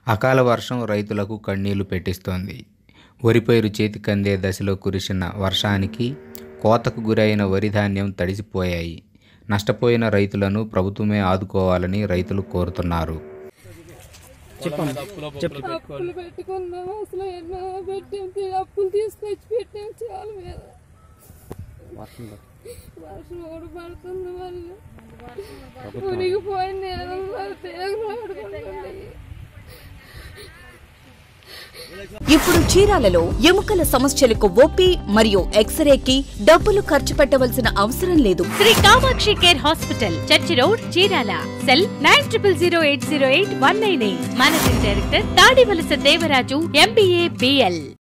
అకాల వర్షం రైతులకు కన్నీళ్లు పెట్టిస్తోంది. వరి పైరు చేతికందే దశలో కురిసిన వర్షానికి కోతకు గురైన వరి ధాన్యం తడిసిపోయాయి. నష్టపోయిన రైతులను ప్రభుత్వమే ఆదుకోవాలని రైతులు కోరుతున్నారు. ఇప్పుడు చీరాలలో ఎముకల సమస్యలకు ఓపీ మరియు ఎక్స్రేకి డబ్బులు ఖర్చు పెట్టవలసిన అవసరం లేదు. Shri Kamakshi care hospital, church road, Chirala. Cell 9008081998. Managing director Tadivalasa Devaraju, MBA, BL.